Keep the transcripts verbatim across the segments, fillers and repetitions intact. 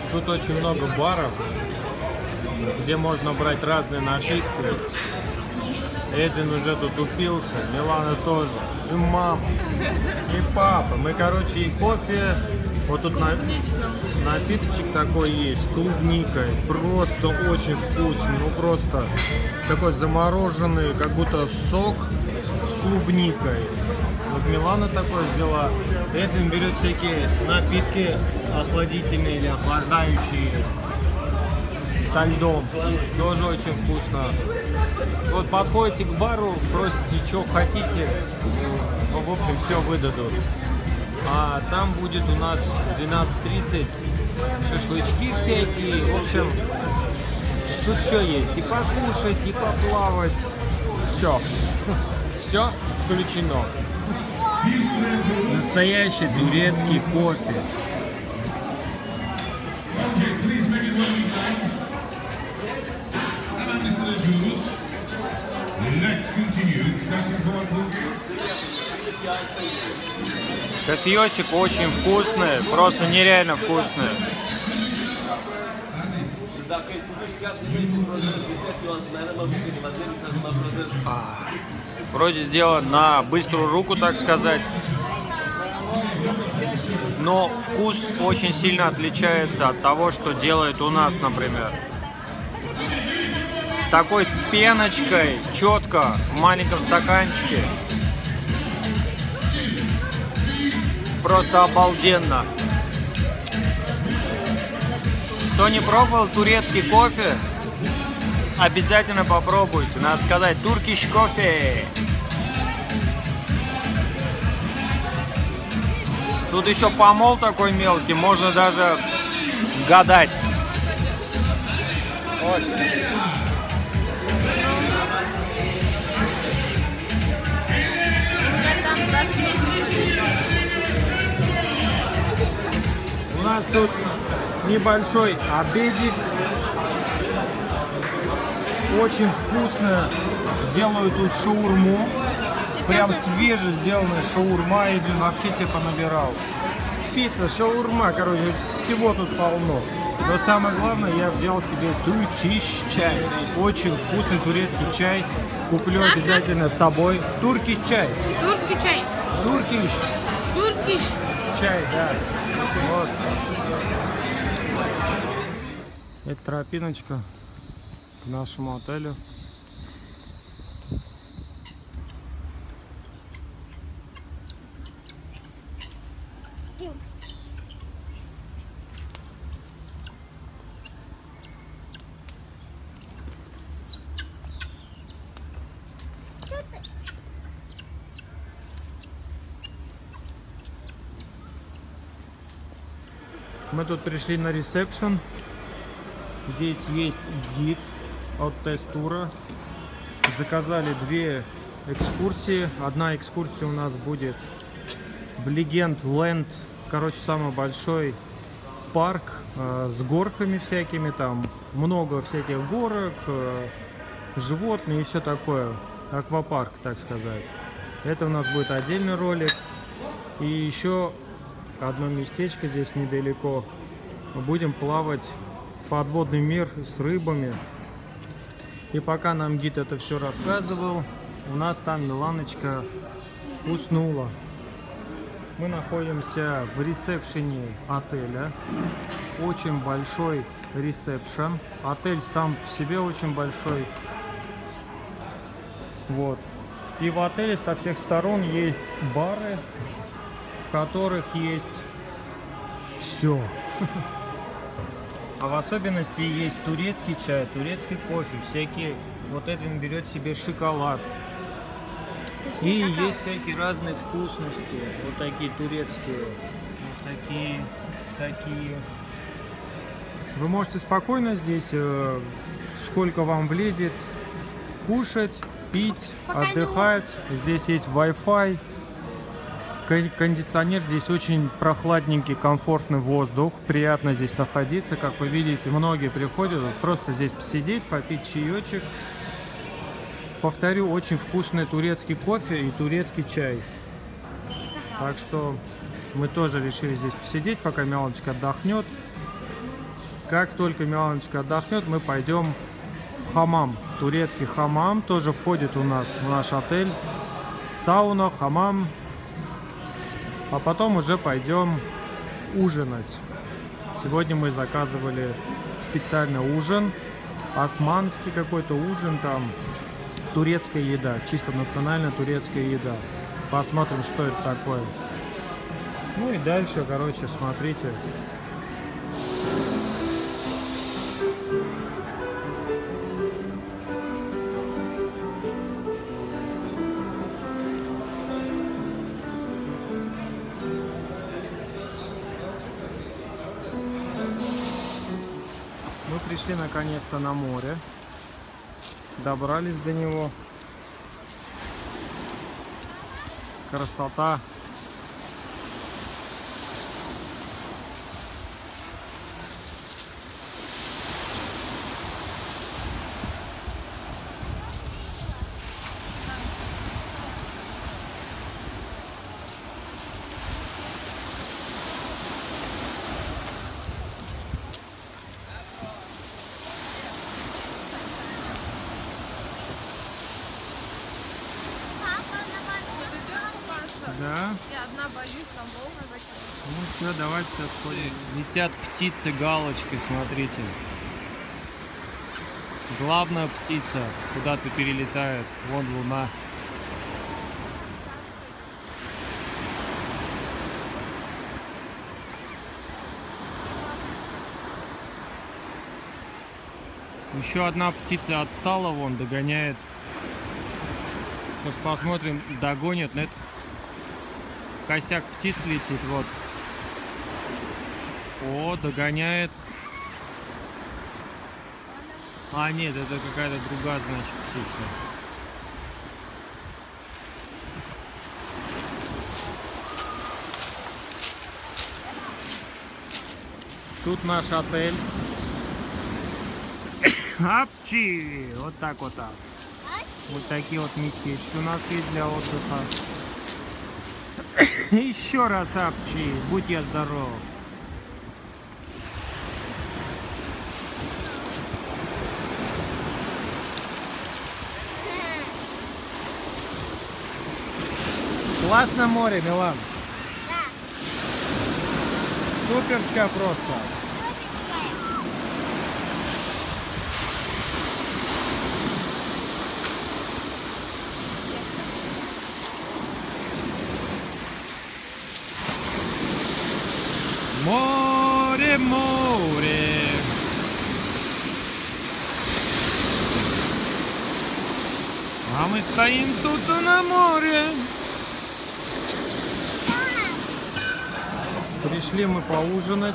Тут очень много баров, где можно брать разные напитки. Эдвин уже тут упился, Милана тоже. И мама, и папа. Мы, короче, и кофе. Вот тут на... напиточек такой есть, с клубникой. Просто очень вкусный. Ну просто такой замороженный, как будто сок с клубникой. Вот Милана такой взяла. Эдвин берет всякие напитки охладительные или охлаждающие со льдом. Тоже очень вкусно. Вот подходите к бару, просите, что хотите. Ну, в общем, все выдадут. А там будет у нас двенадцать тридцать шашлычки всякие. В общем, тут все есть. И покушать, и поплавать. Все. Все включено. Настоящий турецкий кофе. Кофеечек очень вкусный, просто нереально вкусный. А, вроде сделан на быструю руку, так сказать. Но вкус очень сильно отличается от того, что делает у нас, например. Такой с пеночкой, четко, в маленьком стаканчике. Просто обалденно. Кто не пробовал турецкий кофе, обязательно попробуйте. Надо сказать, Turkish кофе. Тут еще помол такой мелкий, можно даже гадать. Вот. У нас тут небольшой обедик. Очень вкусно делают тут шаурму. Прям свеже сделанная шаурма. И вообще себе понабирал. Пицца, шаурма, короче, всего тут полно. Но самое главное, я взял себе туркиш чай. Очень вкусный турецкий чай. Куплю обязательно с собой. Туркиш чай. Турки чай. Туркиш. Туркиш. Чай, да. Вот. Это тропиночка к нашему отелю. Мы тут пришли на ресепшн. Здесь есть гид от тест-тура. Заказали две экскурсии. Одна экскурсия у нас будет в Legend Land. Короче, самый большой парк э, с горками всякими. Там много всяких горок, э, животные и все такое. Аквапарк, так сказать. Это у нас будет отдельный ролик. И еще одно местечко здесь недалеко. Мы будем плавать в подводный мир с рыбами. И пока нам гид это все рассказывал, у нас там Миланочка уснула. Мы находимся в ресепшене отеля. Очень большой ресепшн. Отель сам по себе очень большой. Вот. И в отеле со всех сторон есть бары, в которых есть все. А в особенности есть турецкий чай, турецкий кофе, всякие. Вот Эдвин берет себе шоколад. И есть всякие разные вкусности. Вот такие турецкие. Вот такие, такие. Вы можете спокойно здесь, э, сколько вам влезет, кушать, пить, пока отдыхать. Не... Здесь есть Wi-Fi. Кондиционер, здесь очень прохладненький, комфортный воздух, приятно здесь находиться. Как вы видите, многие приходят просто здесь посидеть, попить чаечек. Повторю, очень вкусный турецкий кофе и турецкий чай. Так что мы тоже решили здесь посидеть, пока Миланочка отдохнет. Как только Миланочка отдохнет, мы пойдем в хамам. Турецкий хамам тоже входит у нас в наш отель. Сауна, хамам. А потом уже пойдем ужинать. Сегодня мы заказывали специально ужин. Османский какой-то ужин там. Турецкая еда. Чисто национальная турецкая еда. Посмотрим, что это такое. Ну и дальше, короче, смотрите. Мы пришли наконец-то на море. Добрались до него. Красота. Да. Я одна боюсь, там волны закидывают. Ну все, давайте сейчас сходим. Летят птицы галочкой, смотрите. Главная птица куда-то перелетает. Вон луна. Еще одна птица отстала, вон, догоняет. Сейчас посмотрим, догонит. Нет? Косяк птиц летит, вот. О, догоняет. А, нет, это какая-то другая, значит, птица. Тут наш отель. Апчи! Вот так вот так. Вот такие вот местечки у нас есть для отдыха. Еще раз апчи, будь я здоров. Классно море, Милан. Да. Суперское просто. Море, море. А мы стоим тут на море. Пришли мы поужинать.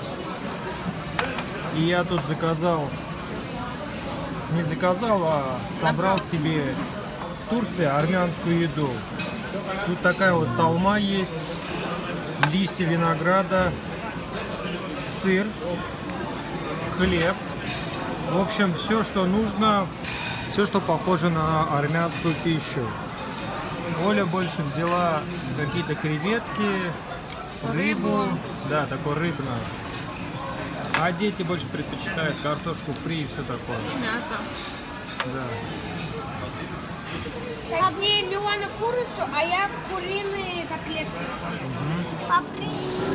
И я тут заказал, не заказал, а собрал себе в Турции армянскую еду. Тут такая вот талма есть, листья винограда, сыр, хлеб. В общем, все, что нужно, все, что похоже на армянскую пищу. Оля больше взяла какие-то креветки, рыбу, да, такое рыбное. А дети больше предпочитают картошку фри и все такое. И мясо. Да. Точнее, Милана курицу, а я куриные котлетки. Угу.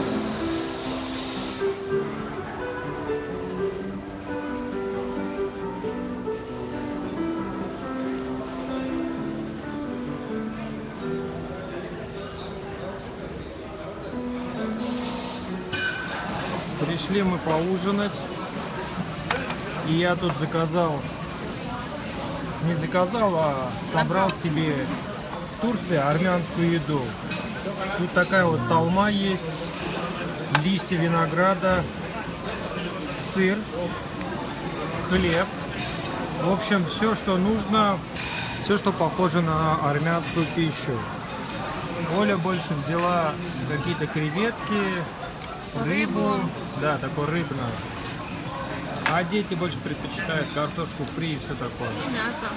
Пришли мы поужинать. И я тут заказал, не заказал, а собрал себе в Турции армянскую еду. Тут такая вот талма есть, листья винограда, сыр, хлеб. В общем, все, что нужно, все, что похоже на армянскую пищу. Оля больше взяла какие-то креветки, рыбу, да, такое рыбное. А дети больше предпочитают картошку фри и все такое. И мясо.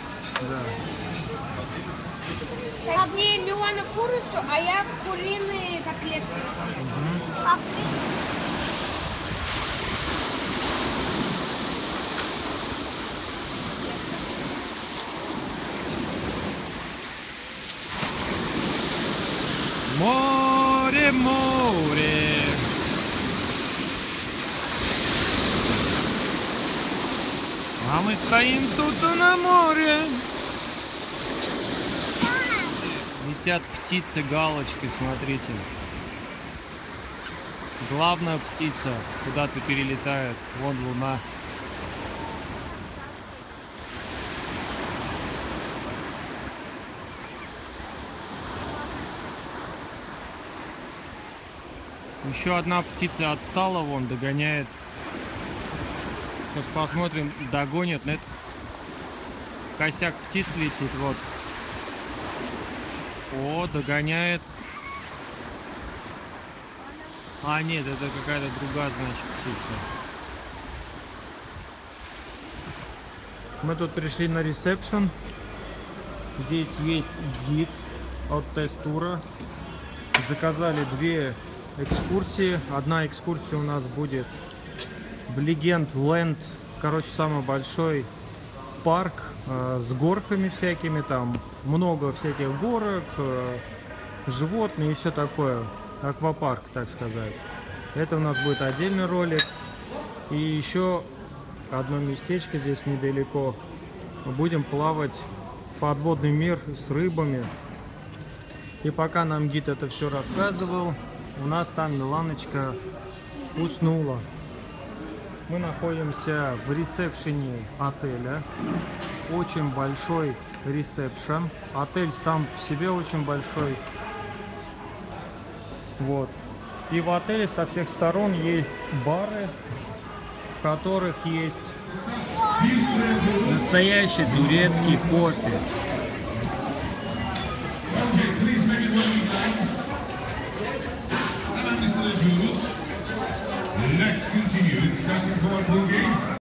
Да. Точнее, Милана курицу, а я куриные котлетки. Угу. Мы стоим тут на море. Летят птицы галочкой, смотрите. Главная птица куда-то перелетает. Вон луна. Еще одна птица отстала, вон, догоняет. Сейчас посмотрим, догонит. Нет? Косяк птиц летит, вот. О, догоняет. А, нет, это какая-то другая, значит, птица. Мы тут пришли на ресепшн. Здесь есть гид от тест-тура. Заказали две экскурсии. Одна экскурсия у нас будет в Легенд Ленд. Короче, самый большой парк э, с горками всякими. Там много всяких горок, э, животные и все такое. Аквапарк, так сказать. Это у нас будет отдельный ролик. И еще одно местечко здесь недалеко. Мы будем плавать в подводный мир с рыбами. И пока нам гид это все рассказывал, у нас там Миланочка уснула. Мы находимся в ресепшене отеля. Очень большой ресепшен. Отель сам по себе очень большой. Вот. И в отеле со всех сторон есть бары, в которых есть настоящий турецкий кофе. Let's continue. Starting for one full game.